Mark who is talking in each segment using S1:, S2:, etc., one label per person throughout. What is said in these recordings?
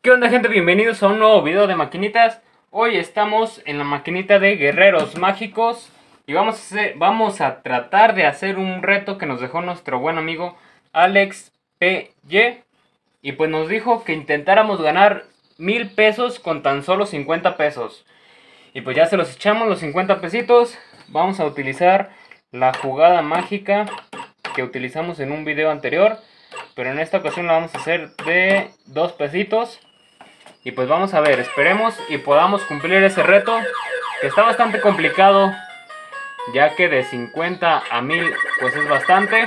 S1: ¿Qué onda, gente? Bienvenidos a un nuevo video de maquinitas. Hoy estamos en la maquinita de guerreros mágicos y vamos a tratar de hacer un reto que nos dejó nuestro buen amigo Alex PY. Y pues nos dijo que intentáramos ganar 1000 pesos con tan solo 50 pesos. Y pues ya se los echamos, los 50 pesitos. Vamos a utilizar la jugada mágica que utilizamos en un video anterior, pero en esta ocasión la vamos a hacer de 2 pesitos. Y pues vamos a ver, esperemos y podamos cumplir ese reto, que está bastante complicado, ya que de 50 a 1000 pues es bastante.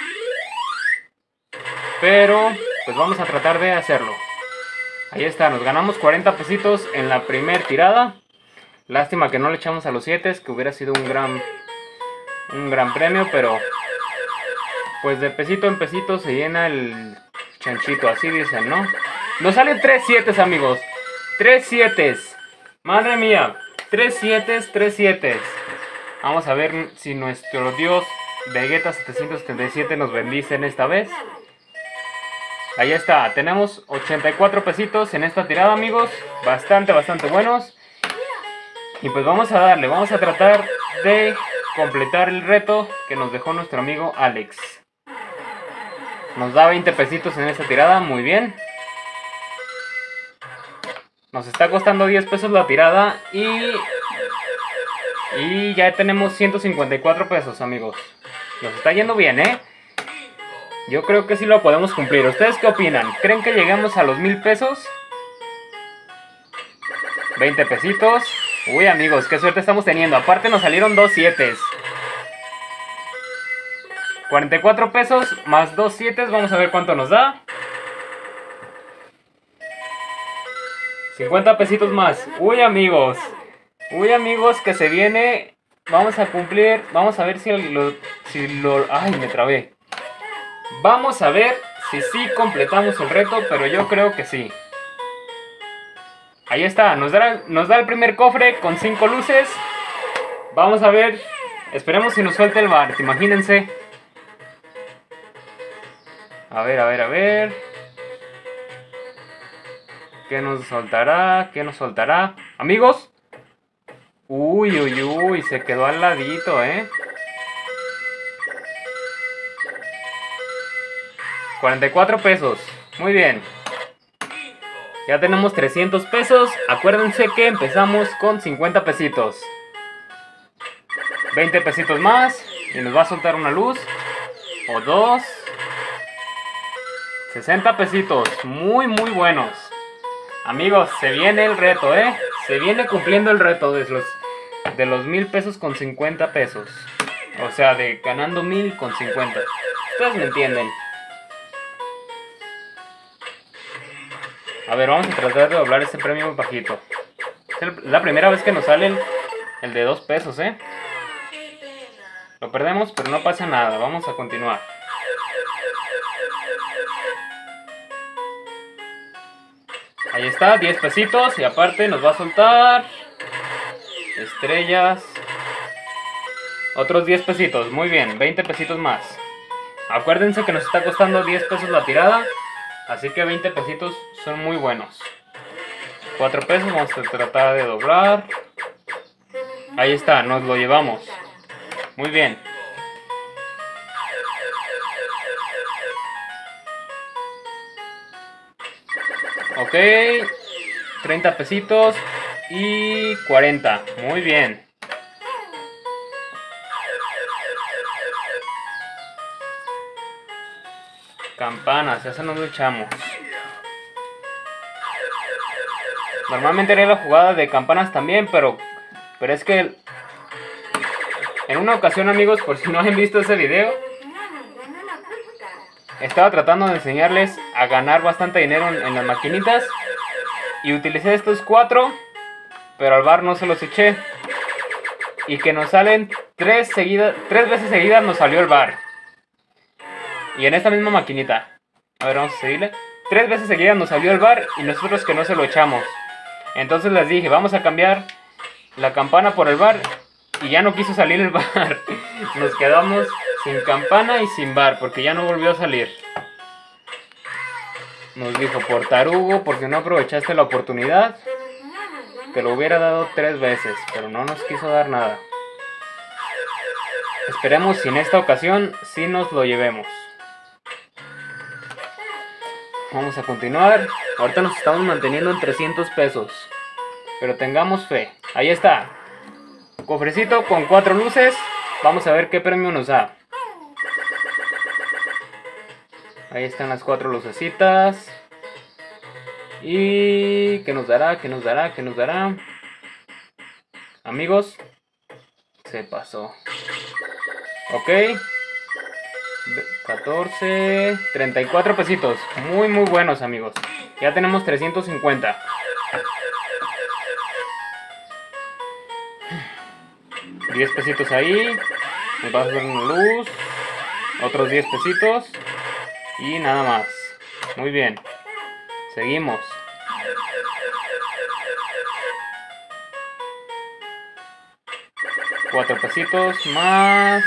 S1: Pero pues vamos a tratar de hacerlo. Ahí está, nos ganamos 40 pesitos en la primera tirada. Lástima que no le echamos a los 7, que hubiera sido un gran premio, pero pues de pesito en pesito se llena el chanchito, así dicen, ¿no? Nos salen 3 7, amigos. 3 7. Madre mía. 3 7, 3 7. Vamos a ver si nuestro dios Vegeta 777 nos bendice en esta vez. Ahí está. Tenemos 84 pesitos en esta tirada, amigos. Bastante buenos. Y pues vamos a darle. Vamos a tratar de completar el reto que nos dejó nuestro amigo Alex. Nos da 20 pesitos en esta tirada. Muy bien. Nos está costando 10 pesos la tirada y ya tenemos 154 pesos, amigos. Nos está yendo bien, ¿eh? Yo creo que sí lo podemos cumplir. ¿Ustedes qué opinan? ¿Creen que lleguemos a los 1000 pesos? 20 pesitos. Uy, amigos, qué suerte estamos teniendo. Aparte nos salieron 2 7. 44 pesos más 2 7. Vamos a ver cuánto nos da. 50 pesitos más. Uy, amigos, que se viene. Vamos a cumplir. Vamos a ver si lo... Ay, me trabé. Vamos a ver si sí completamos el reto, pero yo creo que sí. Ahí está, nos da el primer cofre con 5 luces. Vamos a ver. Esperemos si nos suelta el bar, imagínense. A ver. ¿Qué nos soltará? Amigos. Uy, se quedó al ladito, ¿eh? 44 pesos. Muy bien. Ya tenemos 300 pesos. Acuérdense que empezamos con 50 pesitos. 20 pesitos más. Y nos va a soltar una luz. O 2. 60 pesitos. Muy buenos. Amigos, se viene el reto, ¿eh? Se viene cumpliendo el reto de los 1000 pesos con 50 pesos. O sea, de ganando 1000 con 50. Ustedes me entienden. A ver, vamos a tratar de doblar este premio muy bajito. Es la primera vez que nos sale el de 2 pesos, ¿eh? Lo perdemos, pero no pasa nada. Vamos a continuar. Ahí está, 10 pesitos. Y aparte nos va a soltar estrellas. Otros 10 pesitos. Muy bien, 20 pesitos más. Acuérdense que nos está costando 10 pesos la tirada. Así que 20 pesitos son muy buenos. 4 pesos, vamos a tratar de doblar. Ahí está, nos lo llevamos. Muy bien. Ok, 30 pesitos y 40. Muy bien. Campanas, eso nos lo echamos. Normalmente haría la jugada de campanas también, pero es que en una ocasión, amigos, por si no han visto ese video, estaba tratando de enseñarles a ganar bastante dinero en las maquinitas y utilicé estos 4, pero al bar no se los eché. Y que nos salen 3 veces seguidas nos salió el bar. Y en esta misma maquinita. A ver, vamos a seguirle. 3 veces seguidas nos salió el bar y nosotros que no se lo echamos. Entonces les dije, vamos a cambiar la campana por el bar. Y ya no quiso salir el bar. Nos quedamos sin campana y sin bar, porque ya no volvió a salir. Nos dijo, por tarugo, porque no aprovechaste la oportunidad. Te lo hubiera dado 3 veces, pero no nos quiso dar nada. Esperemos si en esta ocasión sí nos lo llevemos. Vamos a continuar. Ahorita nos estamos manteniendo en 300 pesos. Pero tengamos fe. Ahí está. Cofrecito con 4 luces. Vamos a ver qué premio nos da. Ahí están las 4 lucecitas. ¿Y qué nos dará? ¿Qué nos dará? ¿Qué nos dará? Amigos, se pasó. Ok. 14, 34 pesitos. Muy muy buenos, amigos. Ya tenemos 350. $10 pesitos ahí. Nos va a hacer una luz. Otros 10 pesitos. Y nada más. Muy bien. Seguimos. $4 pesitos más.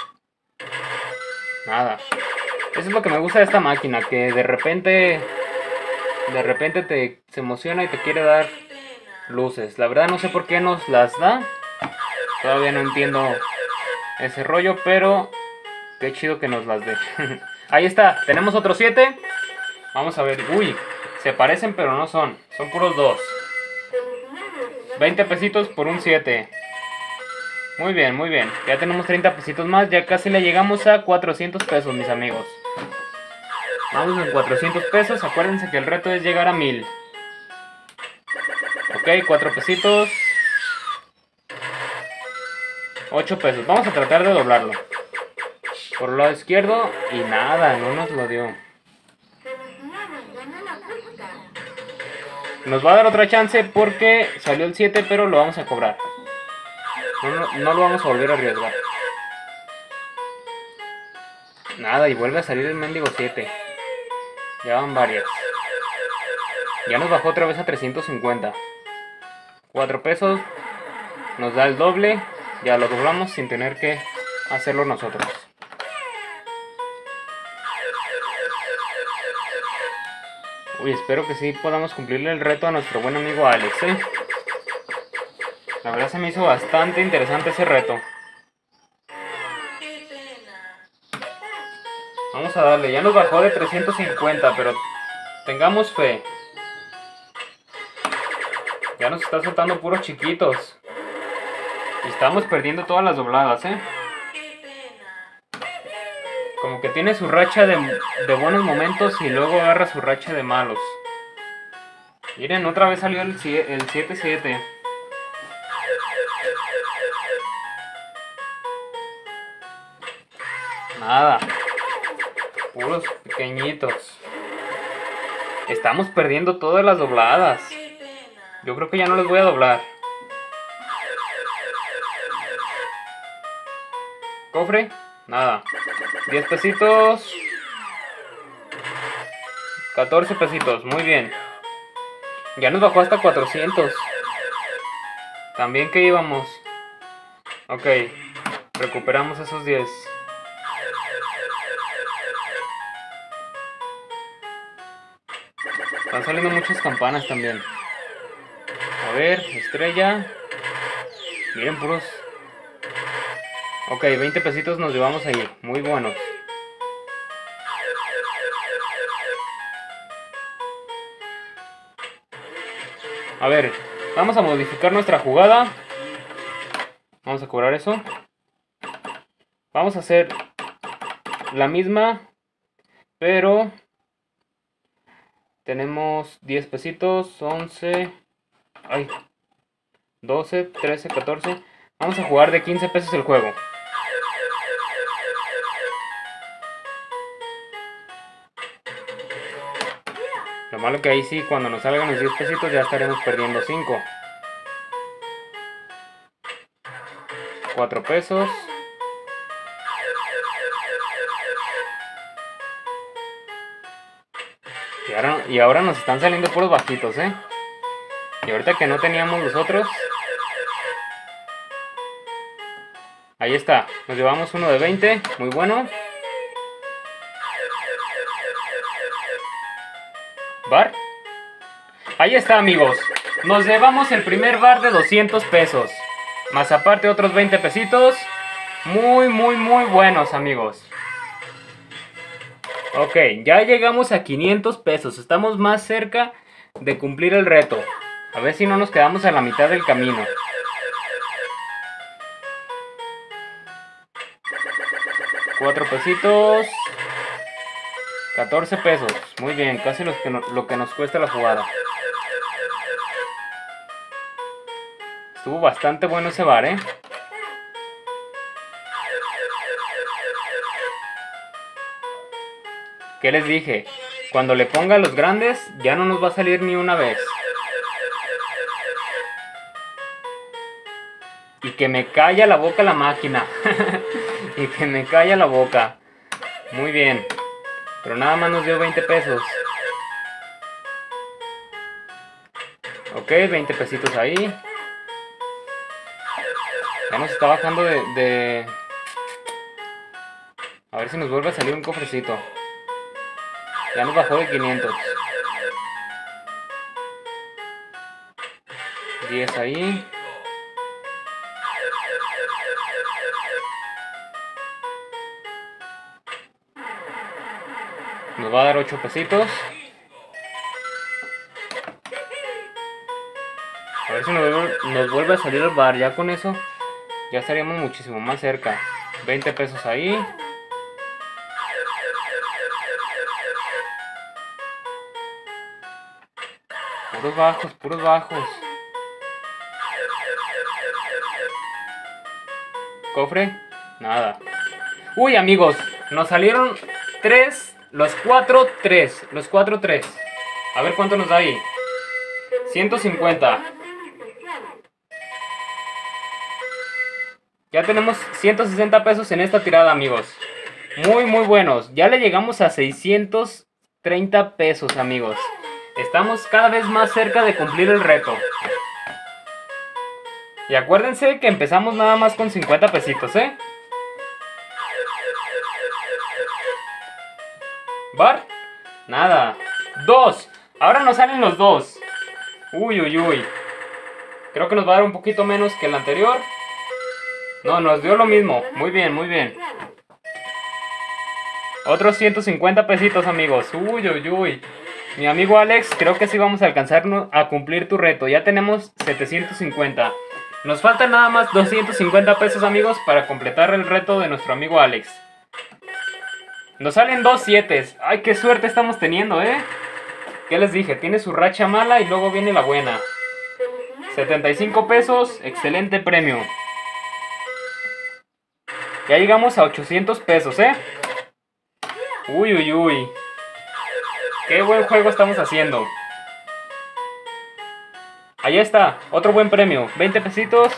S1: Nada. Eso es lo que me gusta de esta máquina, que de repente se emociona y te quiere dar luces. La verdad no sé por qué nos las da. Todavía no entiendo ese rollo, pero qué chido que nos las dé. Ahí está, tenemos otros 7. Vamos a ver. Uy, se parecen pero no son. Son puros 2. 20 pesitos por un 7. Muy bien, muy bien. Ya tenemos 30 pesitos más. Ya casi le llegamos a 400 pesos, mis amigos. Vamos en 400 pesos. Acuérdense que el reto es llegar a 1000. Ok, 4 pesitos. 8 pesos. Vamos a tratar de doblarlo. Por el lado izquierdo. Y nada, no nos lo dio. Nos va a dar otra chance porque salió el 7, pero lo vamos a cobrar. No lo vamos a volver a arriesgar. Nada, y vuelve a salir el mendigo 7. Ya van varias. Ya nos bajó otra vez a 350. 4 pesos. Nos da el doble. Ya lo doblamos sin tener que hacerlo nosotros. Uy, espero que sí podamos cumplirle el reto a nuestro buen amigo Alex, ¿eh? La verdad se me hizo bastante interesante ese reto. Vamos a darle, ya nos bajó de 350, pero tengamos fe. Ya nos está soltando puros chiquitos. Y estamos perdiendo todas las dobladas, ¿eh? Como que tiene su racha de buenos momentos y luego agarra su racha de malos. Miren, otra vez salió el 7-7. Nada. Puros pequeñitos. Estamos perdiendo todas las dobladas. Yo creo que ya no les voy a doblar. Cofre. Nada. 10 pesitos. 14 pesitos. Muy bien. Ya nos bajó hasta 400. También que íbamos. Ok. Recuperamos esos 10. Están saliendo muchas campanas también. A ver, estrella. Miren, puros. Ok, 20 pesitos nos llevamos ahí. Muy buenos. A ver, vamos a modificar nuestra jugada. Vamos a cobrar eso. Vamos a hacer la misma, pero tenemos 10 pesitos, 11, ay, 12, 13, 14. Vamos a jugar de 15 pesos el juego. Lo malo que ahí sí, cuando nos salgan los 10 pesitos ya estaremos perdiendo 5. 4 pesos. Y ahora nos están saliendo puros bajitos, ¿eh? Y ahorita que no teníamos los otros. Ahí está. Nos llevamos uno de 20. Muy bueno. ¿Bar? Ahí está, amigos. Nos llevamos el primer bar de 200 pesos. Más aparte otros 20 pesitos. Muy buenos, amigos. Ok, ya llegamos a 500 pesos. Estamos más cerca de cumplir el reto. A ver si no nos quedamos a la mitad del camino. $4 pesitos. 14 pesos. Muy bien, casi lo que nos cuesta la jugada. Estuvo bastante bueno ese bar, ¿eh? ¿Qué les dije? Cuando le ponga los grandes, ya no nos va a salir ni una vez. Y que me calla la boca la máquina. Y que me calla la boca. Muy bien. Pero nada más nos dio 20 pesos. Ok, 20 pesitos ahí. Ya nos está bajando de... A ver si nos vuelve a salir un cofrecito. Ya nos bajó de 500. 10 ahí. Nos va a dar 8 pesitos. A ver si nos vuelve a salir el bar. Ya con eso ya estaríamos muchísimo más cerca. 20 pesos ahí. Puros bajos, puros bajos. Cofre, nada. Uy, amigos, nos salieron 3, los 4, 3. Los 4, 3. A ver cuánto nos da ahí. 150. Ya tenemos 160 pesos en esta tirada, amigos. Muy buenos. Ya le llegamos a 630 pesos, amigos. Estamos cada vez más cerca de cumplir el reto. Y acuérdense que empezamos nada más con 50 pesitos, ¿eh? ¿Bar? Nada. 2. Ahora nos salen los 2. Uy. Creo que nos va a dar un poquito menos que el anterior. No, nos dio lo mismo. Muy bien. Otros 150 pesitos, amigos. Uy. Mi amigo Alex, creo que sí vamos a alcanzar a cumplir tu reto. Ya tenemos 750. Nos faltan nada más 250 pesos, amigos, para completar el reto de nuestro amigo Alex. Nos salen 2 7. Ay, qué suerte estamos teniendo, ¿eh? ¿Qué les dije? Tiene su racha mala y luego viene la buena. 75 pesos, excelente premio. Ya llegamos a 800 pesos, ¿eh? Uy. Qué buen juego estamos haciendo. Ahí está, otro buen premio. 20 pesitos.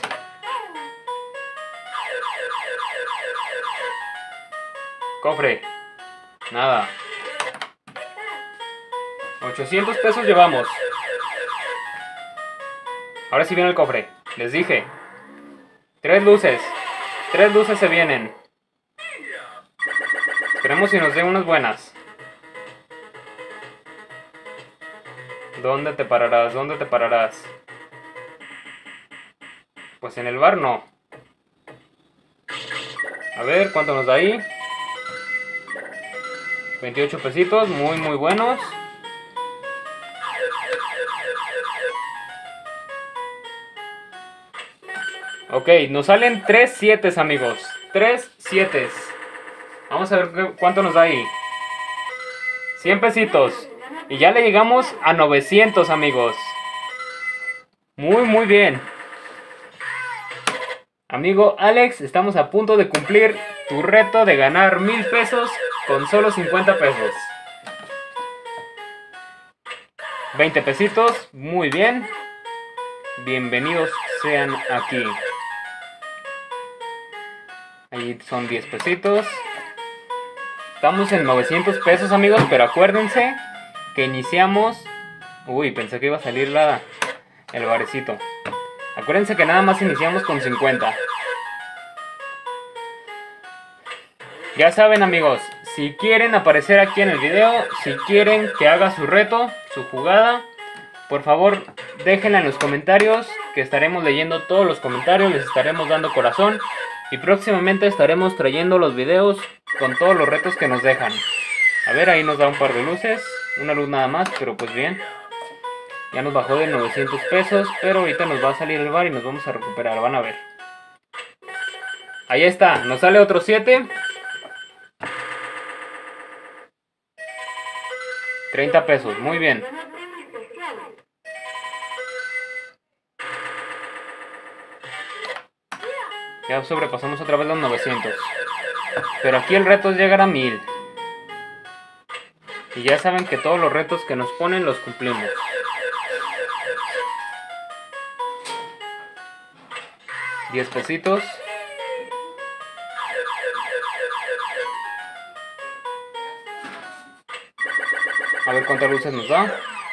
S1: Cofre. Nada. 800 pesos llevamos. Ahora sí viene el cofre. Les dije. 3 luces. 3 luces se vienen. Esperemos si nos den unas buenas. ¿Dónde te pararás? Pues en el bar no. A ver, ¿cuánto nos da ahí? 28 pesitos, muy buenos. Ok, nos salen 3 7, amigos. 3 7. Vamos a ver cuánto nos da ahí. 100 pesitos. Y ya le llegamos a 900, amigos. Muy bien. Amigo Alex, estamos a punto de cumplir tu reto de ganar 1000 pesos con solo 50 pesos. 20 pesitos, muy bien. Bienvenidos sean aquí. Ahí son 10 pesitos. Estamos en 900 pesos, amigos, pero acuérdense que iniciamos... Uy, pensé que iba a salir el barecito. Acuérdense que nada más iniciamos con 50. Ya saben, amigos, si quieren aparecer aquí en el video, si quieren que haga su reto, su jugada, por favor déjenla en los comentarios, que estaremos leyendo todos los comentarios, les estaremos dando corazón y próximamente estaremos trayendo los videos con todos los retos que nos dejan. A ver, ahí nos da un par de luces, una luz nada más, pero pues bien. Ya nos bajó de 900 pesos, pero ahorita nos va a salir el bar y nos vamos a recuperar, van a ver. Ahí está, nos sale otro 7. 30 pesos, muy bien. Ya sobrepasamos otra vez los 900. Pero aquí el reto es llegar a 1000. Y ya saben que todos los retos que nos ponen los cumplimos. $10 pesitos. A ver cuántas luces nos da.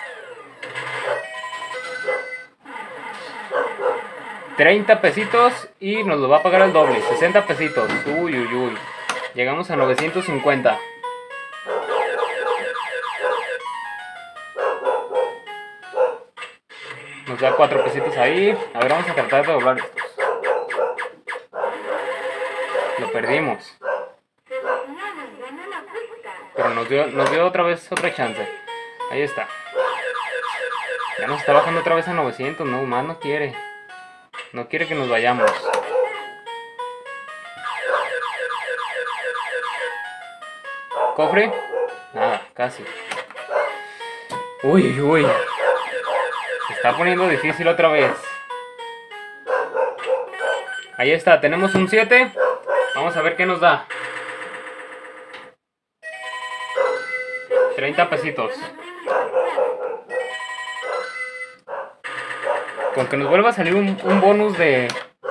S1: 30 pesitos y nos lo va a pagar al doble. 60 pesitos. Uy, uy, uy. Llegamos a 950. Nos da 4 pesitos ahí. A ver, vamos a tratar de doblar estos. Lo perdimos. Pero nos dio otra vez otra chance. Ahí está. Ya nos está bajando otra vez a 900. No, más no quiere. No quiere que nos vayamos. ¿Cofre? Nada, casi. Uy, uy. Se está poniendo difícil otra vez. Ahí está, tenemos un 7. Vamos a ver qué nos da. 30 pesitos. Con que nos vuelva a salir un bonus de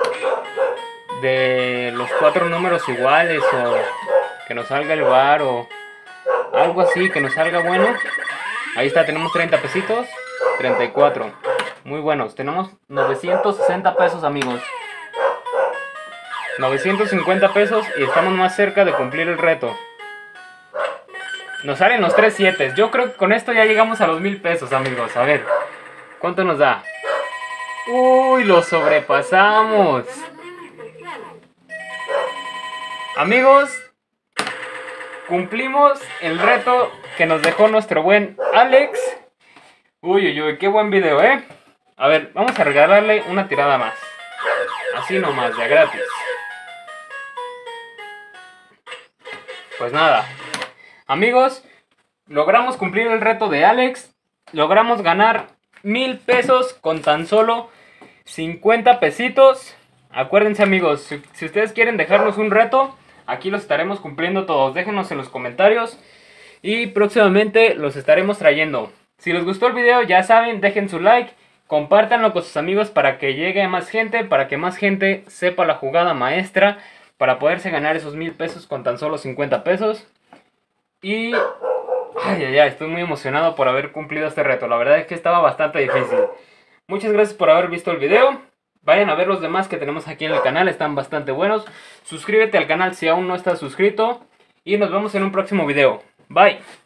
S1: los 4 números iguales, o que nos salga el bar o algo así, que nos salga bueno. Ahí está, tenemos 30 pesitos. 34. Muy buenos. Tenemos 960 pesos, amigos. 950 pesos y estamos más cerca de cumplir el reto. Nos salen los 3 7. Yo creo que con esto ya llegamos a los 1000 pesos, amigos. A ver, ¿cuánto nos da? Uy, lo sobrepasamos. Amigos, cumplimos el reto que nos dejó nuestro buen Alex. Uy, uy, uy, qué buen video, ¿eh? A ver, vamos a regalarle una tirada más. Así nomás, de gratis. Pues nada. Amigos, logramos cumplir el reto de Alex. Logramos ganar 1000 pesos con tan solo 50 pesitos. Acuérdense, amigos, si ustedes quieren dejarnos un reto, aquí los estaremos cumpliendo todos. Déjenos en los comentarios y próximamente los estaremos trayendo. Si les gustó el video, ya saben, dejen su like, compártanlo con sus amigos para que llegue a más gente, para que más gente sepa la jugada maestra, para poderse ganar esos 1000 pesos con tan solo 50 pesos. Y ay, ay, ay, estoy muy emocionado por haber cumplido este reto. La verdad es que estaba bastante difícil. Muchas gracias por haber visto el video. Vayan a ver los demás que tenemos aquí en el canal, están bastante buenos. Suscríbete al canal si aún no estás suscrito. Y nos vemos en un próximo video. Bye.